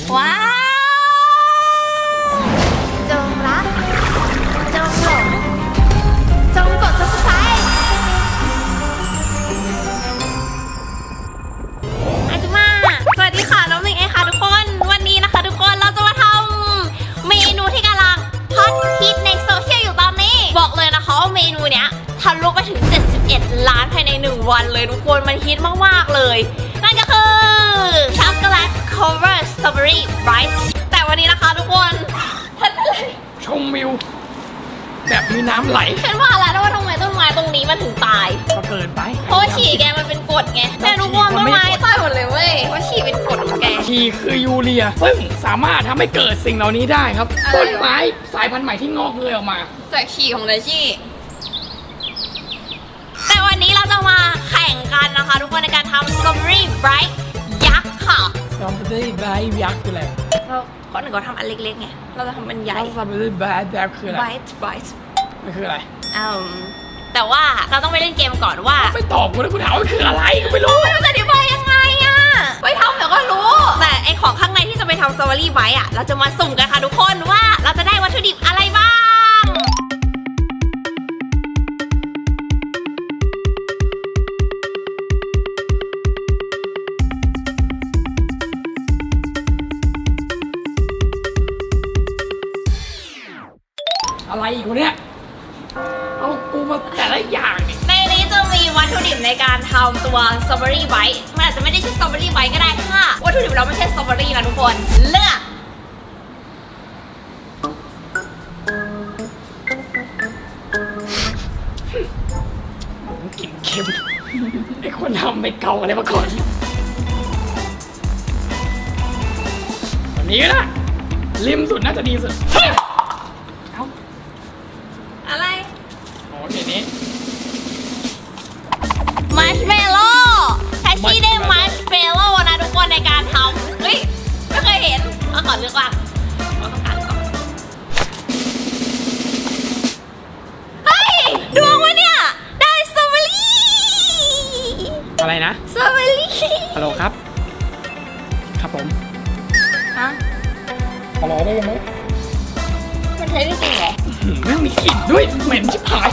ว้าวจงรักจงหลงจงกด subscribe อาจุมาสวัสดีค่ะน้องหนึ่งเองค่ะทุกคนวันนี้นะคะทุกคนเราจะมาทำเมนูที่กำลังฮอตฮิตในโซเชียลอยู่ตอนนี้บอกเลยนะคะว่าเมนูเนี้ยทะลุไปถึง71 ล้านภายใน1 วันเลยทุกคนมันฮิตมากๆเลยนั่นก็คือช็อกโกแลต cover strawberry bright แต่วันนี้นะคะทุกคนชมวิวแบบมีน้ำไหลฉันว่าแล้วว่าทำไมต้นไม้ตรงนี้มันถึงตายก็เกินไปเพราะว่าฉี่แกมันเป็นกรดไงแต่ทุกคนต้นไม้ตายหมดเลยเว้ยเพราะฉี่เป็นกรดของแกฉี่คือยูเรียซึ่งสามารถทำให้เกิดสิ่งเหล่านี้ได้ครับต้นไม้สายพันธุ์ใหม่ที่งอกเงยออกมาจากฉี่ของไดชี่แต่วันนี้เราจะมาแข่งกันนะคะทุกคนในการทำ strawberry bright ยักษ์ค่ะ strawberry bright ยักษ์คืออะไรเราข้อหนึ่งก็ทำอันเล็กๆไงเราจะทำเป็นใหญ่ strawberry bright ยักษ์คืออะไร bright มันคืออะไรแต่ว่าเราต้องไปเล่นเกมก่อนว่าไม่ตอบกูแล้วกูถามว่าคืออะไรกูไม่รู้ไม่รู้จะอธิบายยังไงอะไปทำเดี๋ยวก็รู้แต่ไอของข้างในที่จะไปทำ strawberry bright อะเราจะมาสุ่มกันค่ะทุกคนว่าเราจะได้วัตถุดิบอะไรบ้างอะไรอีกวะเนี่ยเอากูมาแต่ละอย่างในนี้จะมีวัตถุดิบในการทำตัวสตรอเบอรี่ไบต์มันอาจจะไม่ได้ใช่สตรอเบอรี่ไบต์ก็ได้ค่ะวัตถุดิบเราไม่ใช่สตรอเบอรี่นะทุกคนเลือกกลิ่นเค็มไอ้คนทำไม่เก่าอะไรมาก่อนวันนี้นะริมสุดน่าจะดีสุดอะไรโอ้ทีนี้มัชเมลโล่แทชชี่ได้มัชเมลโล่นะทุกคนในการทำเฮ้ยไม่เคยเห็นเอาก่อนเลือกว่าเราต้องการก่อนเฮ้ยดวงวะเนี่ยได้สตรอเบอรี่อะไรนะสตรอเบอรี่ฮัลโหลครับครับผมฮะอะไรได้ยังไงมันใช้ได้จริงเหรอไม่มีกลิ่นด้วยเหม็นชิบหาย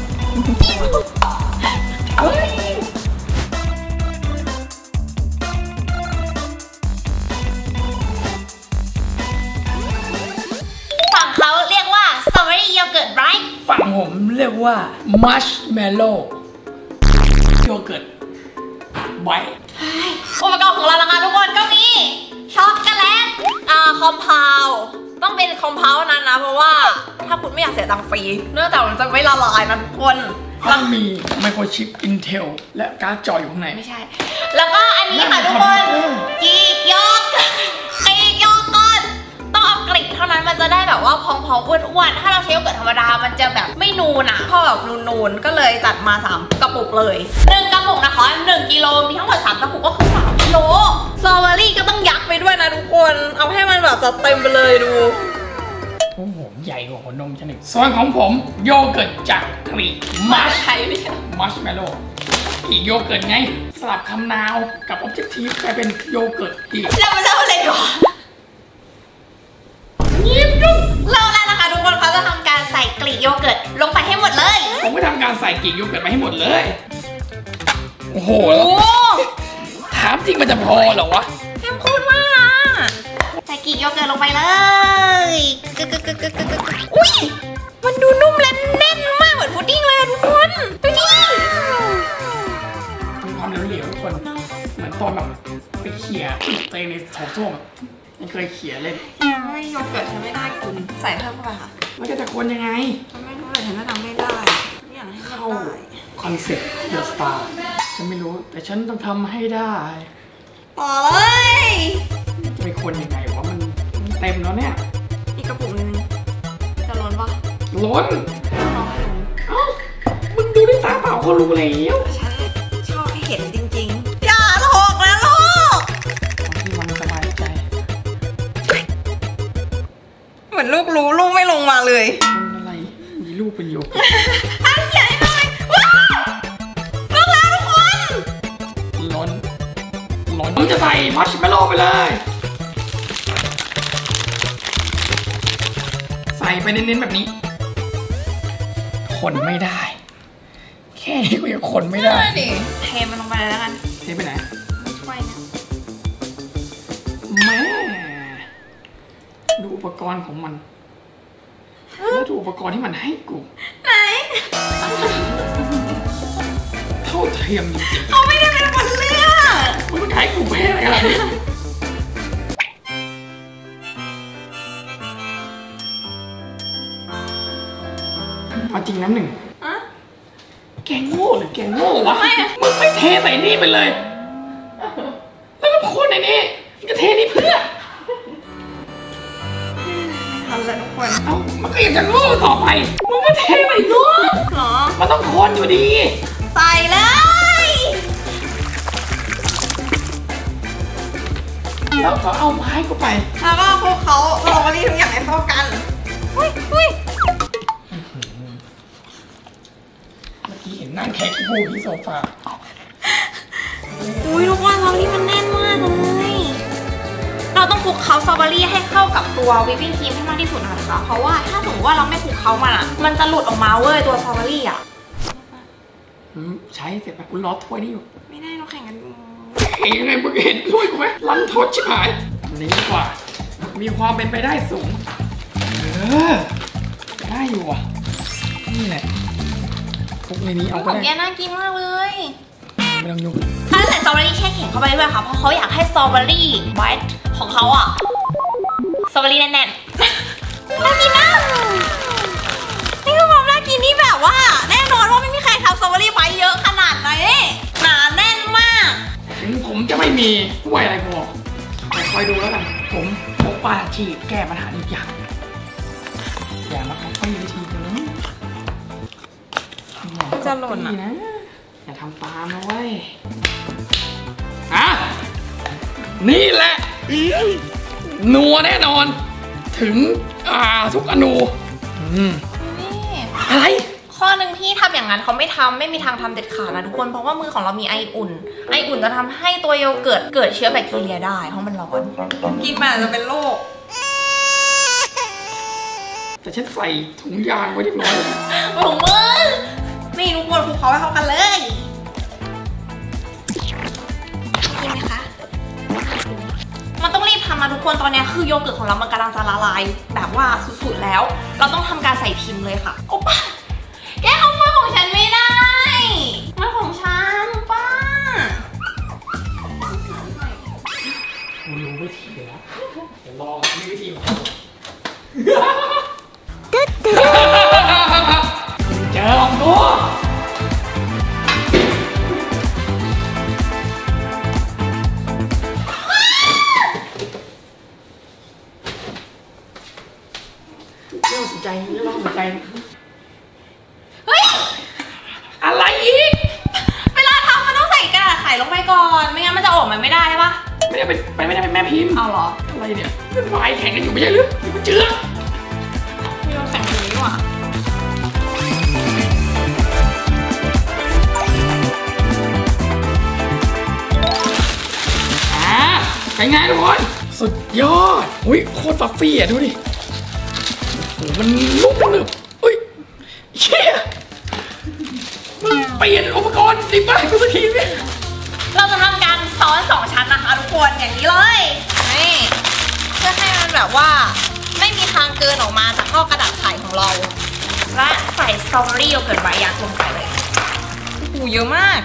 ฝั่งเขาเรียกว่าสตรอเบอรี่โยเกิร์ตไบรท์ฝั่งผมเรียกว่ามัชเมลโล่โยเกิร์ตไบรท์อุปกรณ์ของเรานะคะทุกคนก็มีช็อกโกแลตคอมเพลต้องเป็นคอมเพลนั้นนะเพราะว่าถ้าคุณไม่อยากเสียตังค์ฟรีเนื่องจากมันจะไม่ละลายนะทุกคนต้องมีไมโครชิป Intel และการ์ดจออยู่ข้างในไม่ใช่แล้วก็อันนี้ค่ะทุกคนกีกโยกก่อนต้องเอากรีกเท่านั้นมันจะได้แบบว่าพองๆอ้วนๆถ้าเราใช้โยเกิร์ตธรรมดามันจะแบบไม่นูนอะพอแบบนูนๆก็เลยจัดมา3 กระปุกเลย1 กระปุกนะคะ1 กิโลมีทั้งหมด3 กระปุกก็คือ3 กิโลสตรอเบอรี่ก็ต้องยักไปด้วยนะทุกคนเอาให้มันแบบจัดเต็มไปเลยดูโอ้โหใหญ่กว่าหัวนมฉันอีกส่วนของผมโยเกิร์ตจากกรีกมัชเมลโล่อีกโยเกิร์ตไงสลับคำนาวกับออบเจกทีฟกลายเป็นโยเกิร์ตอีกเรามาเล่าอะไรดีวะยิบยุบเล่าแล้วนะคะทุกคนเขาจะทำการใส่กรีกโยเกิร์ตลงไปให้หมดเลยผมก็ทำการใส่กรีกโยเกิร์ตไปให้หมดเลยโอ้โหถามจริงมันจะพอเหรอวะเข้มข้นมากใส่กรีกโยเกิร์ตลงไปเลยอุ้ยมันดูนุ่มและแน่นมากเหมือนพุดดิ้งเลยทุกคนดูดิมีความเหลวๆทุกคนเหมือนตอนแบบไปเขี่ยเตยในโถส้วมยังเคยเขี่ยเล่นไม่โยเกิร์ตฉันไม่ได้กินใส่เพิ่มเข้าไปค่ะมันจะคนยังไงฉันไม่รู้เลยฉันจะทำไม่ได้อยากให้เข้าคอนเซ็ปต์เดอะสตาร์ฉันไม่รู้แต่ฉันต้องทำให้ได้ต่อเลยจะเป็นคนยังไงวะมันเต็มแล้วเนี่ยอีกกระปุกนึงจะล้นปะล้นเอ้ามึงดูด้วยตาเปล่าเขารู้แล้วฉันชอบให้เห็นจริงๆอย่าหลอกนะลูกที่มันสบายใจเหมือนลูกรู้ลูกไม่ลงมาเลยมันอะไรมีลูกเป็นโยกอันใหญ่หน่อยว้าวลงแล้วทุกคนล้นผมจะใส่มัชเมลโล่ไปเลยส่ไปเน้นๆแบบนี้คนไม่ได้แค่นี้ก็ยังคนไม่ได้ดิเทมันลงไปเลยแล้วกันเทไปไหนช่วยนะแม่ดูอุปกรณ์ของมันแล้วดูอุปกรณ์ที่มันให้กูไหนเท่าเทียมจริงๆเขาไม่ได้เป็นคนเลือกมันขายกูแพ้อะไรกันล่ะมาจริงน้ำหนึ่งแกงโง่หรือแกงโง่วะมึงไม่เทใส่นี่ไปเลยแล้วก็คนในนี้จะเทนี่เพื่อทำเลยทุกคนเอ้ามันก็ยังจะโง่ต่อไปมึงก็เทใส่นู้นหรอมันต้องคนอยู่ดีใส่เลยแล้วก็เอาไม้กูไปแล้วก็พวกเขาเรามารีทุกอย่างให้เท่ากันอุ้ยเห็นนั่งแค่ขี้มูกที่โซฟาอุ้ยทุกคนสตรอเบอรี่มันแน่นมากเลยเราต้องคลุกเคล้าสตรอเบอรี่ให้เข้ากับตัววิปปิ้งครีมให้มากที่สุดนะคะเพราะว่าถ้าสมมติว่าเราไม่คลุกเคล้ามันอ่ะมันจะหลุดออกมาเว้ยตัวสตรอเบอรี่อ่ะใช้เสร็จไปกูรอถ้วยนี่อยู่ไม่ได้เราแข่งกันเห็นยังไงมึงเห็นถ้วยกูไหมลันทดชิบหายนี่ดีกว่ามีความเป็นไปได้สูงได้อยู่อ่ะนี่แหละพวกในนี้เอาไปได้แกน่ากินมากเลยไม่ต้องยุ่งถ้าใส่สตรอเบอรี่แช่แข็งเข้าไปด้วยค่ะเพราะเขาอยากให้สตรอเบอรี่ไวท์ของเขาอ่ะสตรอเบอรี่แน่นๆน่ากินนะนี่คือความน่ากินที่แบบว่าแน่นอนว่าไม่มีใครทำสตรอเบอรี่ไวท์เยอะขนาดไหนหนาแน่นมากถึงผมจะไม่มีถ้วยอะไรพอแต่คอยดูแล้วกันผมพกปาชีแก้ปัญหาอีกอย่างอย่ามาคับไม่วิธีนี้จะหล่นนะอย่าทำตามนะเว้ยนี่แหละนัวแน่นอนถึงทุกอนูอะไรข้อหนึ่งที่ทำอย่างนั้นเขาไม่มีทางทำเด็ดขาดนะทุกคนเพราะว่ามือของเรามีไออุ่นจะทำให้ตัวโยเกิดเชื้อแบคทีเรียได้เพราะมันร้อนกินมาจะเป็นโรคแต่ฉันใส่ถุงยางไว้เรียบร้อยถุงมือนี่ทุกคนคลุกเขาให้เข้ากันเลยกินไหมคะมันต้องรีบทำนะทุกคนตอนนี้คือโยเกิร์ตของเรามันกำลังจะละลายแบบว่าสุดๆแล้วเราต้องทำการใส่พิมพ์เลยค่ะโอ้ป้าแกเอามือของฉันไม่ได้มือของฉันป้ารู้วิธีแล้วเดี๋ยวรอมีวิธีเจอของตัวเรื่องสนใจเรื่องสนใจเฮ้ยอะไรอีกเวลาทำมันต้องใส่กระดาษไขลงไปก่อนไม่งั้นมันจะออกมาไม่ได้ใช่ปะไม่ได้เป็นแม่พิมพ์เอาเหรออะไรเนี่ยเป็นไฟแข่งกันอยู่ไม่ใช่หรือมันเจือไม่ต้องแข่งกันนี้ว่ะเป็นไงทุกคนสุดยอดอุ้ยโคตรฟัฟฟี่อ่ะดูดิโอ้มันนุ่มหนึบอุ้ยเชี่ยเปลี่ยนอุปกรณ์ดิบ้าทุกทีเนี่ยเราจะทำการซ้อน2ชั้นนะคะทุกคนอย่างนี้เลยนี่เพื่อให้มันแบบว่าไม่มีทางเกินออกมาจากข้อกระดาษไขของเราและใส่สตรอเบอรี่โยเกิร์ตใบยักษ์ลงไปเลยโอ้โหเยอะมาก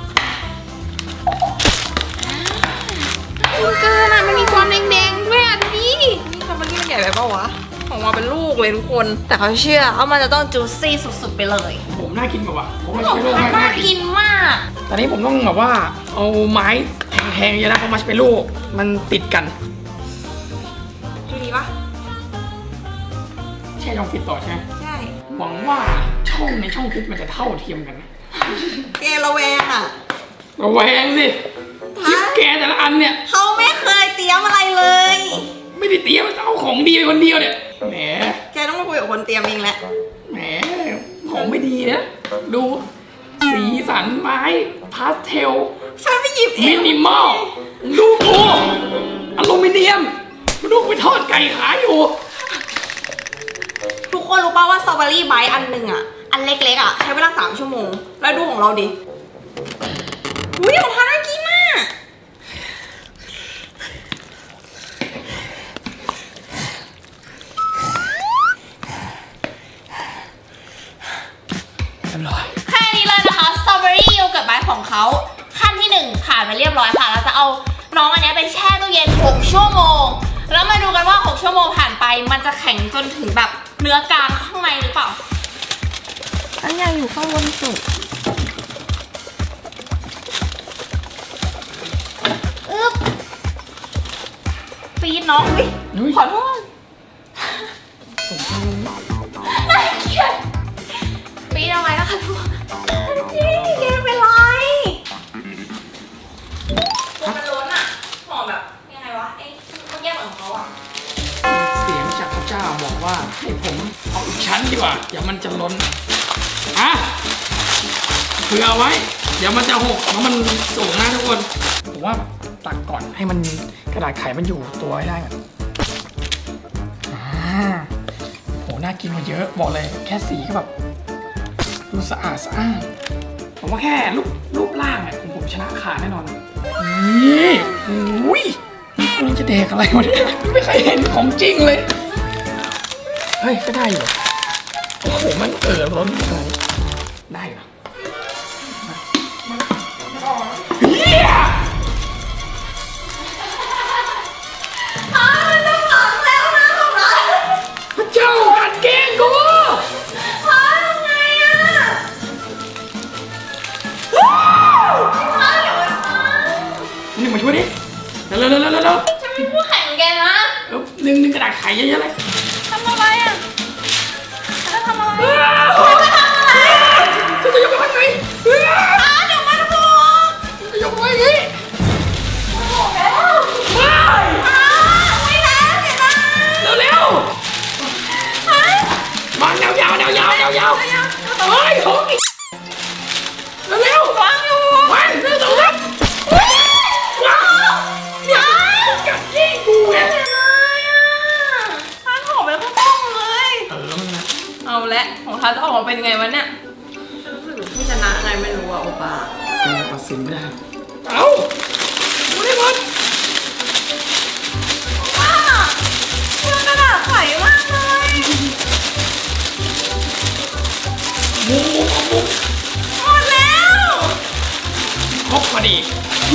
เกินอ่ะมันมีความแดงๆด้วยอ่ะดูดินี่สตรอเบอรี่มันใหญ่ไปเปล่าวะออกมาเป็นลูกเลยทุกคนแต่เขาเชื่อว่ามันจะต้องจูซี่สุดๆไปเลยผมน่ากินกว่าผมน่ากินมากตอนนี้ผมต้องแบบว่าเอาไม้แทงๆเยอะนะเพราะมัชเมลโล่มันติดกันดีปะใช่ลองฟิตต่อใช่ไหมใช่หวังว่าในช่องฟิตมันจะเท่าเทียมกันแกระแวงอ่ะระแวงสิคลิปแกแต่ละอันเนี่ยเขาไม่เคยเตรียมอะไรเลยไม่ได้เตรียมเอาของดีไปคนเดียวเนี่ยแหมแกต้องมาคุยกับคนเตรียมเองแหละแหมของไม่ดีนะดูสีสันไม้พาสเทลฉันไม่หยิบเองมินิมอลดูกูอลูมิเนียมดูไปทอดไก่ขายอยู่คนรู้ป่าวว่าสตรอเบอรี่ไบต์อันหนึ่งอ่ะอันเล็กๆอ่ะใช้เวลา3 ชั่วโมงแล้วดูของเราดิอุ้ยของทานน่ากินมากแค่นี้เลยนะคะสตรอเบอรี่โยเกิร์ตไบต์ของเขาขั้นที่1ผ่านไปเรียบร้อยค่ะเราจะเอาน้องอันนี้ไปแช่ตู้เย็น6 ชั่วโมงแล้วมาดูกันว่า6 ชั่วโมงผ่านไปมันจะแข็งจนถึงแบบเนื้อกลางข้างในหรือเปล่าอันใหญ่อยู่ข้างบนสุดฟีดน้องอุ๊ยขอโทษน่าเกลียดฟีดเอาไว้นะคะทุกคนนี่เกลียดเป็นไรมันล้นอ่ะหอมแบบยังไงวะเขาแยกของเขาอ่ะเสียงจากพระเจ้าบอกว่าให้ผมเอาอีกชั้นดีกว่าเดี๋ยวมันจะล้นอ่ะเผื่อไว้เดี๋ยวมันจะหกเพราะมันสูงนะทุกคนผมว่าตักก่อนให้มันกระดาษไขมันอยู่ตัวให้ได้ก่อนโหน่ากินมาเยอะบอกเลยแค่สีก็แบบดูสะอาดผมว่าแค่รูปร่างเนี่ยผมชนะขาแน่นอนนี่อุ้ยนี่คุณจะเด็กอะไรวะเนี่ยไม่เคยเห็นของจริงเลยเฮ้ยก็ได้อยู่โอ้โหมันล้นอะไรได้เหรอเฮียพระเจ้ากัดแกงกูทำไงอ่ะนี่มาช่วยดิเร็วฉันไม่พูดแข่งแกนะหนึ่งกระดาษไขเยอะๆเลยทำอะไรอ่ะจะทำอะไรฉันจะยกไปข้างในเดี๋ยวมันบวกจะยกไว้ยี่ไม่แล้วเดี๋ยวนะเร็ววางยาวเฮ้ยของอีกเร็ววางอยู่วางเร็วว้าวกัดกี้กูไงท่านหอมไปข้างต้มเลยมันนะเอาละของท่านจะออกมาเป็นไงวะเนี่ยรู้สึกผู้ชนะไงไม่รู้อ่ะโอป้าตัดสินไม่ได้เอาดูได้หมดว้าเรื่องกระดาษไขมากเลยมุมหมดแล้วครบพอดี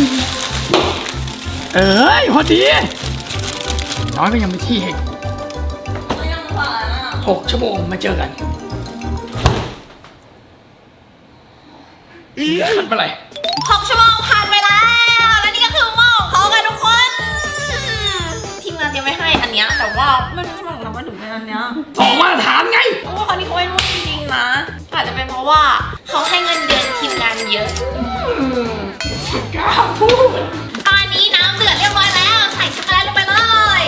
พอดีน้อยก็ยังไม่ที่เหก6 ชั่วโมงมาเจอกันขันไปเลย 6 ชั่วโมงผ่านไปแล้วและนี่ก็คือหม้อของเขากันทุกคนทีมงานยังไม่ให้อันเนี้ยแต่ว่าไม่รู้ทำไมเราไม่ถึงเป็นอันเนี้ย 2 มาตรฐานไงเพราะว่าเขานี่เขาไม่รู้จริงๆนะอาจจะเป็นเพราะว่าเขาให้เงินเดือนทีมงานเยอะกล้าพูดตอนนี้น้ำเดือดเรียบร้อยแล้วใส่ช็อกโกแลตลงไปเลย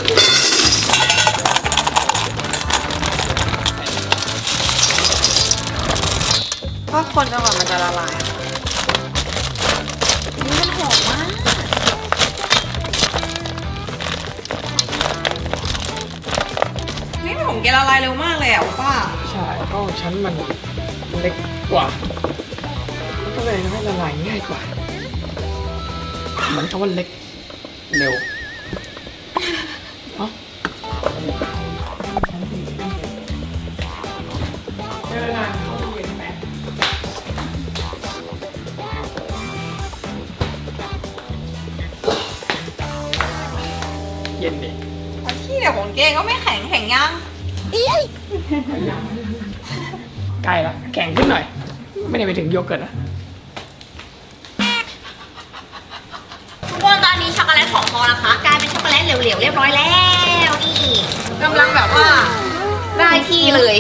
ก็คนจังหวะมันจะละลายนี่มันหอมมากนี่ผมแกละลายเร็วมากเลยอ่ะป้าใช่ก็ชั้นมันเล็กกว่าก็เลยทำให้ละลายง่ายกว่าเหมือนกับว่าเล็กเร็วเย็นดิที่เดี๋ยวของเกก็ไม่แข็งยังใกล้ละแข็งขึ้นหน่อยไม่ได้ไปถึงโยเกิร์ตนะทุกคนตอนนี้ช็อกโกแลตของพอนะคะกลายเป็นช็อกโกแลตเหลวๆเรียบร้อยแล้วนี่กำลังแบบว่าได้ที่เลย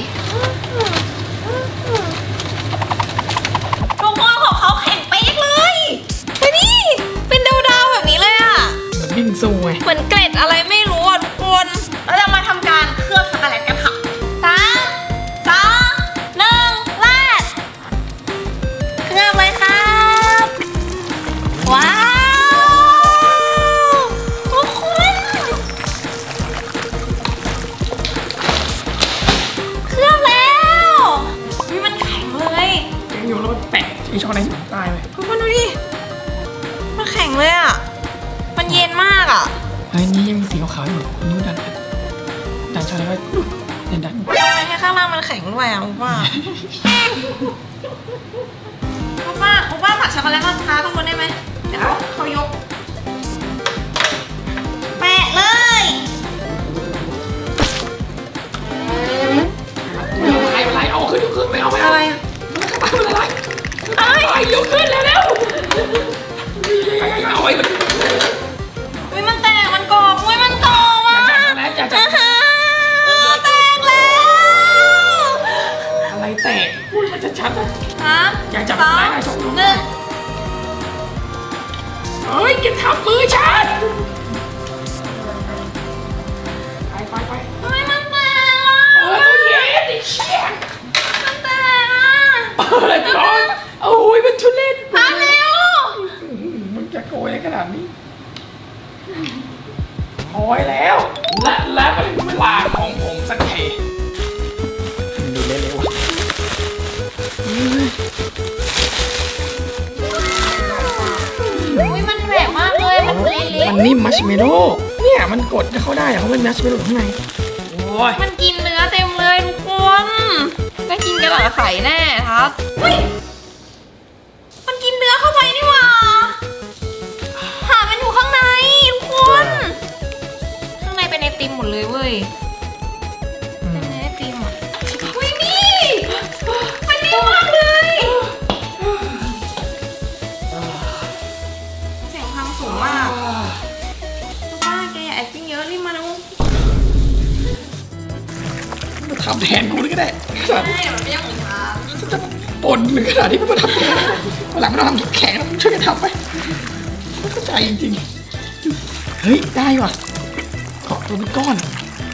ทุกคนของเขาแข็งเป๊กเลยนี่เป็นดาวๆแบบนี้เลยอ่ะบิงซูไงเหมือนเกล็ดอะไรไม่รู้อ่ะทุกคนเราจะมาทำการเคลือบช็อกโกแลตกันค่ะ3 2 1แรกเคลือบเลยครับว้าวทุกคนอันนี้ยังมีสีขาวๆอยู่นิ้วดันชาอะไรก็ดันไม่ให้ข้างล่างมันแข็งด้วยอ่ะอุป้าตักช็อกโกแลตมาทาข้างบนได้ไหมเดี๋ยวเขายกแปะเลยอะไรเอาขึ้นไม่เอาอะไรอะไรยกขึ้นแล้วเอาไว้มันแตกมันกรอบมันกรอบอ่ะแตกแล้วอะไรแตกพูดมันจะชัดนะอยากจับได้ไหม2 1เฮ้ยแกทับมือฉันไปมันแตกอ่ะตู้เย็นไอ้เชี่ยมันแตกอ่ะเปิดก่อนโอ้ยมันทุเรศมาเร็วมันจะโกยขนาดนี้โอ้ยแล้วและเป็นเวลาของผมสักทีดูเร็วมันแปลกมากเลยมันเละมันนิ่มมัชเมลโล่เนี่ยมันกดเข้าได้เพราะมันมัชเมลโล่ข้างในโอ้ยมันกินเนื้อเต็มเลยทุกคนก็กินกระดาษไข่แน่ครับมันกินเนื้อเข้าไปนี่หว่ามันอยู่ข้างในทุกคนข้างในเป็นไอติมหมดเลยเว้ยเป็นไอติมอ่ะอุ้ยนี่มันนิ่มมากเลยเสียงความสูงมากป้าแกอย่า acting เยอะรีบมาแล้วทำแทนกูก็ได้ใช่มันไม่ยังเหมือนกันจะปนหรือขนาดที่มาทำแทนหลังไม่ต้องทำแข็งช่วยกันทำไปเข้าใจจริงๆเฮ้ยได้ว่ะเกาะตัวเป็นก้อน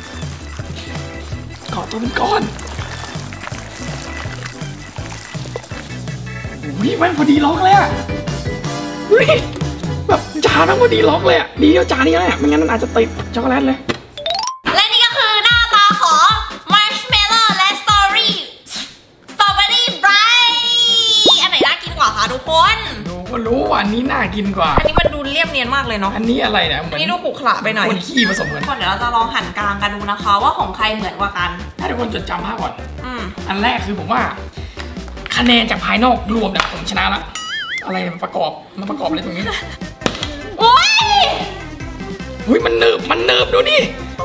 อุ้ยมันพอดีล็อกเลยอ่ะอุ้ยแบบจานมันพอดีล็อกเลยอ่ะดีเดียวจานนี้แหละไม่งั้นมันอาจจะติดช็อกโกแลตเลยและนี่ก็คือหน้าตาของมาร์ชเมลโล่และสตรอเบอรี่ไบรท์อันไหนน่ากินกว่าคะทุกคนดูก็รู้ว่าอันนี้น่ากินกว่าอันนี้มันดูเรียบเนียนมากเลยเนาะอันนี้อะไรนะอันนี้ดูขรุขระไปหน่อยคนขี้ผสมกันเดี๋ยวเราจะลองหั่นกลางกันดูนะคะว่าของใครเหมือนกว่ากันให้ทุกคนจดจำภาพก่อนอันแรกคือผมว่าคะแนนจากภายนอกรวมเนี่ยผมชนะละอะไรมันประกอบอะไรตรงนี้โอ้ยมันเนิบดูดิ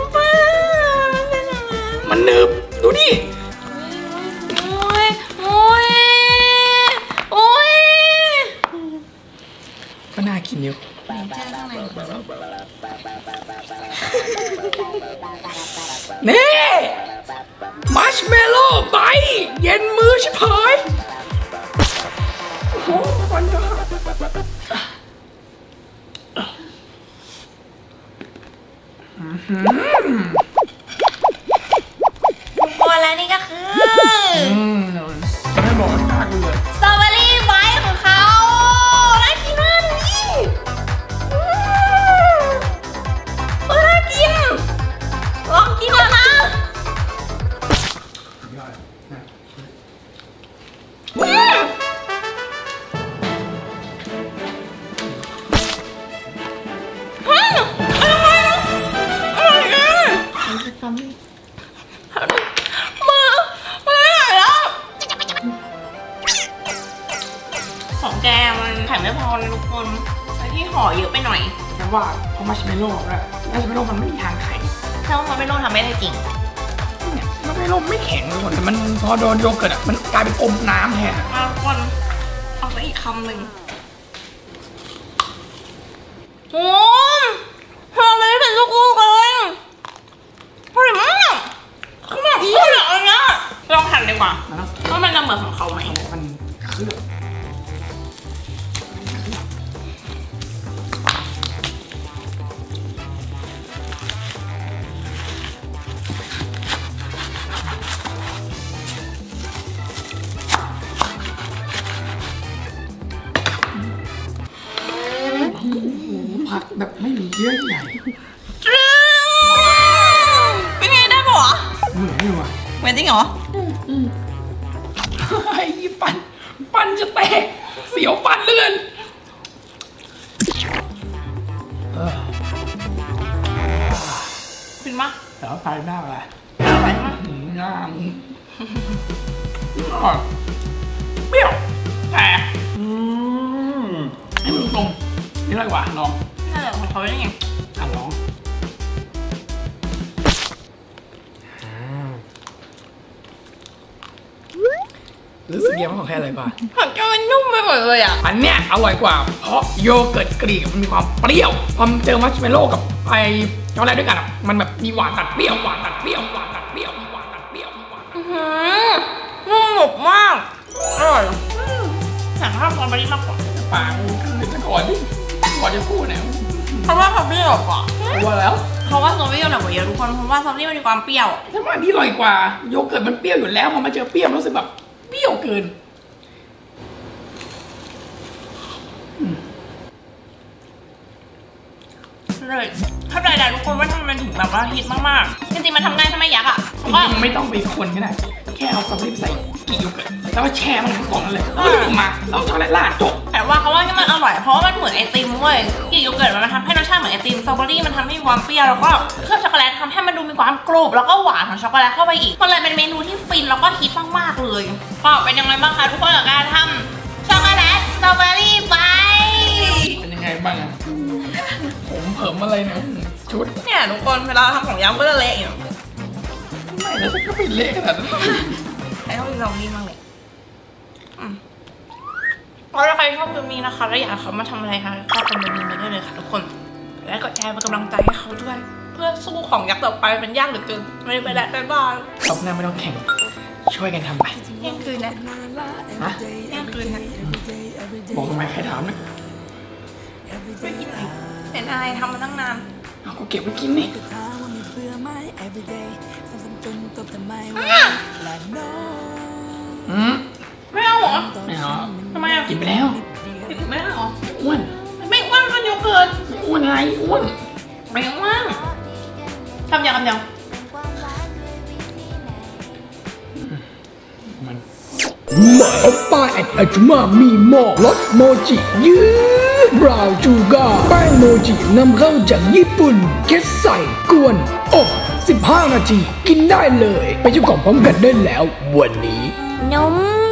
มันเนิบดูดิโอ้ยก็น่ากินอยู่นี่มัชเมลโล่ไบเย็นมือชิบหายโอ้โหมันยากและนี่ก็คือไม่บอกให้น่ากินเลยสตรอเบอรี่ไบท์ของเขาน่ากินมากนี่น่ากินลองกินแล้วนะของแกมันไข่ไม่พอเลยทุกคนไอ้ที่ห่อเยอะไปหน่อยแต่ว่าพอมัชเมลโล่แล้วมัชเมลโล่มันไม่มีทางไข่ถ้ามันไม่โล่ทำไม่ได้จริงเนี่ยมันไม่โล่ไม่แข็งเลยคนแต่มันพอโดนโยเกิร์ตอ่ะมันกลายเป็นอมน้ำแทนทุกคนเอาไปอีกคำหนึ่งโอ้ทำไมไม่เป็นลูกเลยอร่อยมากเขาแบบนี้เหรอเนี่ยลองหั่นดีกว่าว่ามันจะเหมือนของเขาไหมมันคือผักแบบไม่มีเยื่อใหญ่เป็นไงได้ปะวะเหมือนอยู่อ่ะเหมือนจริงเหรอไอ้ปันจะแตกเสียวปันเลื่อนนปะแต่ว่าพายหน้าอะไรอะไรปะหน้าเปรี้ยวแต่ให้มันตรงๆนี่อะไรวะน้องน่าจะของเขาได้ไงน้องรู้สึกยังไม่ของแค่อะไรป่ะผักแก้วมันนุ่มไปหมดเลยอ่ะอันเนี้ยอร่อยกว่าเพราะโยเกิร์ตกรีกมันมีความเปรี้ยวพอเจอมัชเมลโล่กับไอ้ช็อกโกแลตด้วยกันอ่ะมันแบบมีหวานตัดเปรี้ยวหวานตัดเปรี้ยวหวานตัดเปรี้ยวมีหวานตัดเปรี้ยวมีหวานตัดเปรี้ยวนุ่มหนุบมากอร่อยสั่งข้าวซอยบารี่มากกว่าปากมันจะก่อนที่ก่อนจะพูดเนี่ยเพราะว่าเขาเปรี้ยวกว่าว่าแล้วเพราะว่าสตรอเบอรี่หนักกว่าเยอะทุกคนเพราะว่าสตรอเบอรี่มันมีความเปรี้ยวถ้าว่านี่อร่อยกว่าโยเกิร์ตมันเปรี้ยวอยู่แล้วพอมาเจอเปรี้ยวรู้สึกแบบเปรี้ยวเกินเลยเข้าใจได้ทุกคนว่าทำไมมันถึงแบบว่าฮิตมากๆจริงๆมันทำง่ายถ้าไม่ยักอ่ะจริงๆไม่ต้องไปคนก็ได้แค่เอาสตรอเบอรี่ใส่กี่โยเกิร์ตแล้วก็แช่มันก่อนนั่นเลยแล้วก็มาแล้วช็อกโกแลตราดจบแต่ว่าเขาว่าที่มันอร่อยเพราะว่ามันเหมือนไอติมเว้ยกลิ่นโยเกิร์ตมันทำให้รสชาติเหมือนไอติมสตรอเบอรี่มันทำให้มีความเปรี้ยวแล้วก็เคลือบช็อกโกแลตทำให้มันดูมีความกรุบแล้วก็หวานของช็อกโกแลตเข้าไปอีกมันเลยเป็นเมนูที่ฟินแล้วก็ฮิตมากๆเลยก็เป็นยังไงบ้างคะทุกคนกับการทำช็อกโกแลตสตรอเบอรี่ไปเป็นยังไงบ้างอะผมเผิมอะไรเนี่ยชุดเนี่ยทุกคนเวลาทำของย้ำก็จะเละอยู่ไม่แล้วก็ไปเละขนาดนั้นใครชอบกินสตรอเบอรี่มากเลยแล้วถ้าใครชอบคลิปนี้นะคะแล้วอยากให้เขามาทำอะไรคะก็คอมเมนต์มาได้เลยค่ะทุกคนและกดแชร์เป็นกำลังใจให้เขาด้วยเพื่อสู้ของยักษ์ต่อไปมันยากเหลือเกินไม่ได้ไปแล้วบ๊ายบายรอบหน้าไม่ต้องแข่งช่วยกันทำไปเที่ยงคืนนะฮะเที่ยงคืนนะบอกทำไมใครถามนะไม่กินไหนเป็นอะไรทำมาตั้งนานเอากูเก็บไว้กินนี่ไม่เอาเหรอไม่เอาทำไมอ่ะกินไปแล้วไม่เอาเหรออ้วนไม่อ้วนมันโยเกิร์ตอ้วนอะไรอ้วนไม่อ้วนทำยังมันหมาออปป้าแอดอาจุมามีหม้อรสโมจิยืดบราวน์ชูการ์แป้งโมจินำเข้าจากญี่ปุ่นแค่ใส่กวนอบ15 นาที กินได้เลย ไปเจ้าของพร้อมกันได้แล้ววันนี้นม